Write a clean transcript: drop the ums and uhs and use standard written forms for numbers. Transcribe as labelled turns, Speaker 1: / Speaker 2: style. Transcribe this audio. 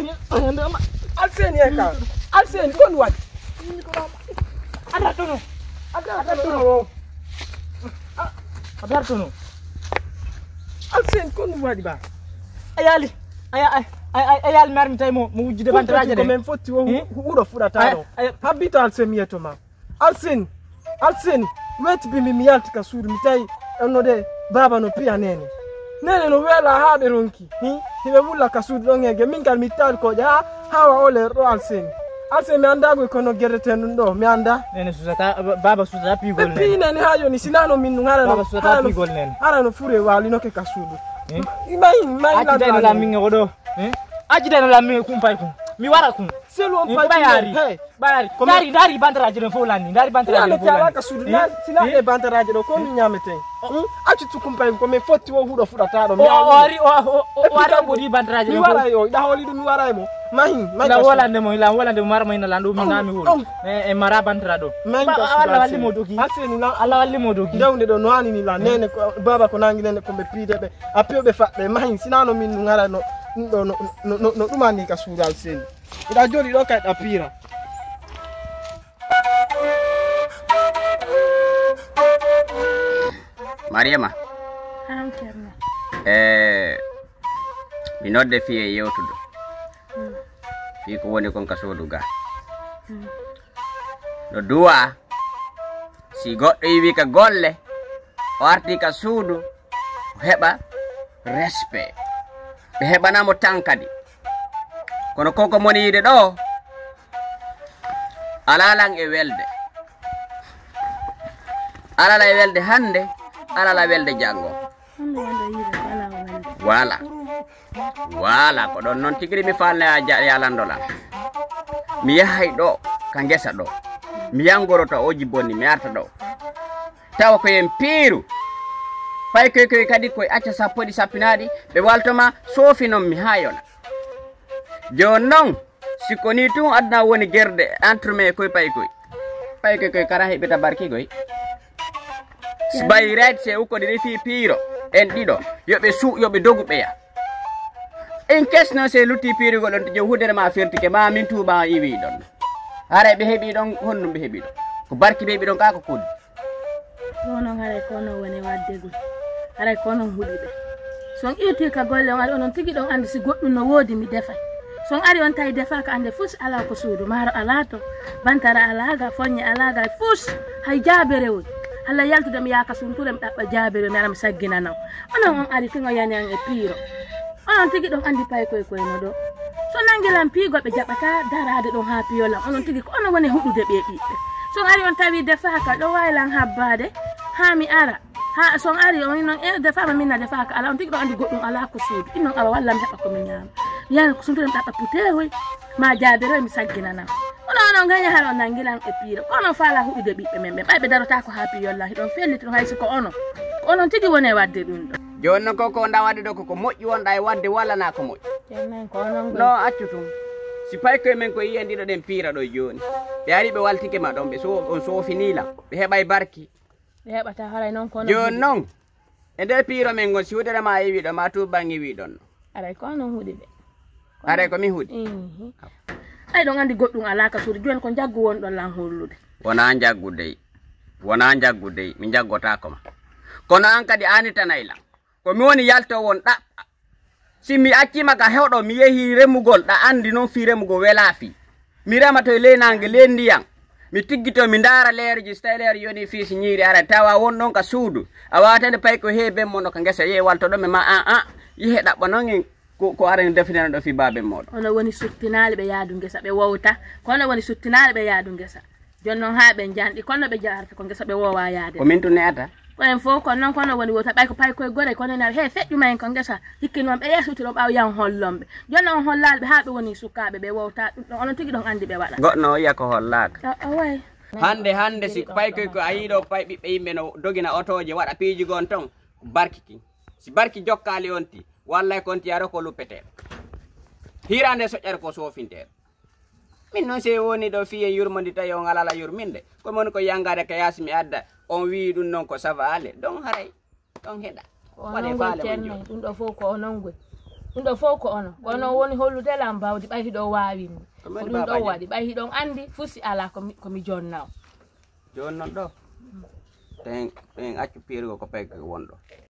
Speaker 1: alseni eka alseni kon wad ada tono alseni kon wadi ba ayali ayal marmi tay mo wujjude bantaraje de men fotti wo hudo fudata do habito alseni yeto ma alseni wet bi mi yalti ka suudu mi tay onode baba no piya nene no wela haɓe ronki hiɓe wulla ka suudu ɗon hege min kal mi tawi ko ja hawa ole ɗo alseni mi andago kono gerreten ɗum ɗo mi anda nene susata baba susata pigol nene pinani ha joni sinano min ɗum harano fure walinoke ka suudu accideno lamminge ko ɗo accideno lamminge kumpay kum mi wara kum selu on bayari dari bantaraje ɗon fof lanni dari bantaraje ɗon fof ka suudu sina e bantaraje ɗo ko min ñameten accu tukumpay ko min fotti wo huɗo fuɗata ɗo mi wari ɓoɗi bantaraje mi wara yo ɗa holi ɗum mi wara mo ila wolande mo marmo ina landu mi nami wuro e mara bantara ɗo Allah walli mo dogi Allah walli mo dogi dewde ɗo no hani ni la nene baba ko nangi nene komɓe piideɓe a piyoɓe faɓɓe mahin sinano min ɗum gara no ɗumani ka suudu alseni ida jodi do kay da pira
Speaker 2: Mariama mi nodde fi e yewtudo fi ko woni kon ka suudu ga do duwa si goddo yiwi ka golle o arti ka suudu heba respect be hebanamo tankadi kono koko moni yide ɗo alalan e welde alala e welde hande alala welde jango wala ko ɗon noon tigiri mi falne a yalandolan mi yahay ɗo ka ngesa ɗo mi yangoroto oji bonni mi arta ɗo tawa ko yen piiru pay koy kadi koye acca sappo ɗi sappinaɗi ɓe waltoma sofinon mi ha yona jon non siko ni tun adna woni gerde entre me koy pay koy kara heɓeta barki goy bayret se uko de fi piro en ɗiɗo yoɓe dogu ɓeya en kesno se lutti pirigol ɗon to jow hudere ma firtike ma min tuuba iwi ɗon hara ɓe heeɓi ɗon honnum ɓe heeɓi ɗon ko barki ɓe heeɓi ɗon ka ko kudde
Speaker 3: onon haray kono woni waddegol haray konon huɗi ɓe son irti ka golle on ari onon tigi ɗon andi si goɗɗum no woodi mi defay son ari on tawi defaka ande fus ala ko suudu maaro ala to bantara alaga foññe alaga fus hay jaabere woni Allah yaltude mi yaka sunture mi ɗaɓɓa jaabere mi ara mi sagginanaw onon on ari tingo yani an e piiro onon tigi ɗon andi pay koye no ɗo so nangilan piigol ɓe jaɓata darade ɗon ha piyolam onon tigi ko onon woni huɗude ɓe ɓiɓɓe son ari on tawi defaka ɗo waylan habbade ha mi ara ha son ari on non e defama minna defaka ala on tigi ɗon andi goɗɗum ala ko suudu innon awa walla mi heɓa komi ñaama mi yana ko sunture mi ɗaɓɓa putehoy ma jaabere mi sagginanam onon gaña hara on nangilan e piiro ko onon faala huɗude ɓiɓɓe men ɓe ɓayɓe darota ko ha piyolla hiɗon felliti ɗon hayso ko onon tigi woni e wadde ɗum ɗo
Speaker 2: joni noon koko wonɗa wadde ɗo koko moƴƴi wonɗa e wadde walla na ko moƴƴi no accu tum si pay koye men ko yiyen ɗiɗo ɗen piira ɗo joni ɓe ari ɓe waltike ma ɗon on sofinila ɓe heɓay barki
Speaker 3: ɓe heɓata haray noon kono
Speaker 2: joni noon e nder piiro men gon si hudere ma yiwi ɗo ma tuban yiwi ɗon no
Speaker 3: aray ko onon huuɗi ɓe
Speaker 2: aray komin huuɗi
Speaker 3: ay ɗon andi goɗɗum ala ka suudu joni ko jaggu wonɗon lan hollude
Speaker 2: wona jaggu dey mi jaggotako ma kono an kadi anitanayla ko mi woni yalto won ɗaɓɓa si mi accima ka hewɗo mi yehi remugol ɗa andi noon fi remugo wela fi mi remato e leynange len ndiyam mi tiggito mi ndaara leereji so tawi leere yoni fi si ñiiri ara tawa won ɗon ka suudu a watande pay ko heeben mono ka ngesa ye walto ɗo mi ma yehe ɗaɓɓa noon en ko arani definana ɗo fi baben moɗo
Speaker 3: ono woni suttinaali ɓe yaadu ngesa ɓe wowta kono woni suttinaali ɓe yaadu ngesa joni noon ha ɓe janɗi kono ɓe jarata ko ngesa ɓe wowa yaade
Speaker 2: ko min tun neata
Speaker 3: ko en fof kono noon kono woni wowta ɓay ko pay koye gore kono nar he feƴƴuma en ko ngesa hikki noon ɓe yesuti ɗon ɓaw yan hollonɓe joni noon on hollaali ɓe ha ɓe woni sukaɓe ɓe wowta ɗum ɗon onon tigi ɗon andi ɓe waɗa
Speaker 2: goɗɗo o yiya ko hollaka
Speaker 3: way
Speaker 2: hande si pay koye ko a yiiɗo pay ɓiɓɓe yimɓe no dogina otoje waɗa piiji gon ton barkiki si barki jokkali on ti wallay kon ti yaro ko luppete hirande soƴƴere ko sofinteɗo min noon se woni ɗo fiye yurmodi tawi on alala yurminde ko mon ko yangade ka yasi mi adda on wi ɗum noon ko savale don haray ɗon heɗa waɗe faale
Speaker 3: ɗum ɗo fof ko onon goy ɗum ɗo fof ko ono woni hollude lam bawdi ɓay hiɗo wawini ko ɗum ɗo waɗi ɓay hiɗon andi fusi ala komi jonnaw
Speaker 2: jonnon ɗo ten accu pirugo ko pegge wonɗo